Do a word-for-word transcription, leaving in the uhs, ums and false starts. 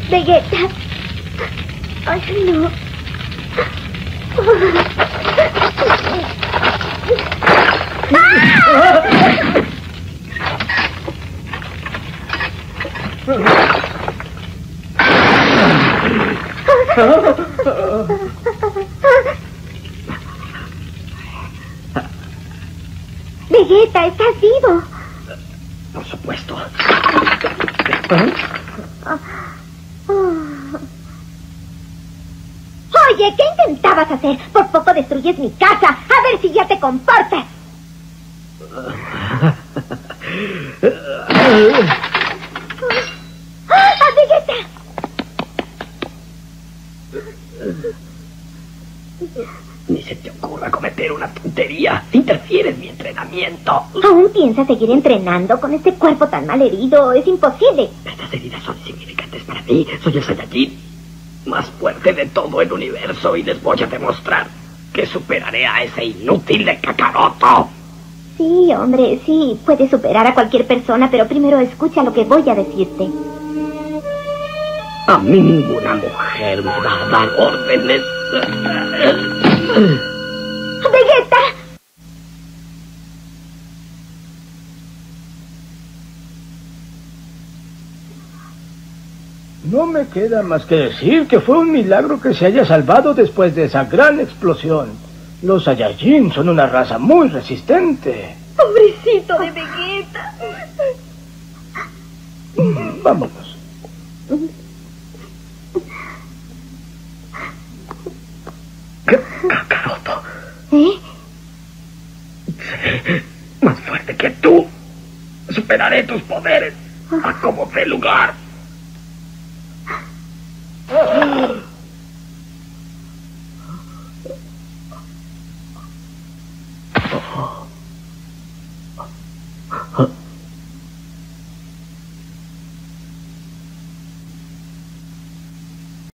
Vegeta. Ay, no. Vegeta, estás vivo. Por supuesto. Oye, ¿qué intentabas hacer? Por poco destruyes mi casa. A ver si ya te comportas. ¡Ah, Vegeta! Ni se te ocurra cometer una tontería. Interfieres en mi entrenamiento. ¿Aún piensas seguir entrenando con este cuerpo tan mal herido? Es imposible. Estas heridas son insignificantes para mí. Soy el Saiyajin más fuerte de todo el universo y les voy a demostrar que superaré a ese inútil de Kakaroto. Sí, hombre, sí. Puedes superar a cualquier persona, pero primero escucha lo que voy a decirte. A mí ninguna mujer me va a dar órdenes. ¡Vegeta! No me queda más que decir que fue un milagro que se haya salvado después de esa gran explosión. Los Saiyajin son una raza muy resistente. Pobrecito de Vegeta. Vámonos. Kakaroto. ¿Eh? Seré más fuerte que tú. Superaré tus poderes a como dé lugar. Oh.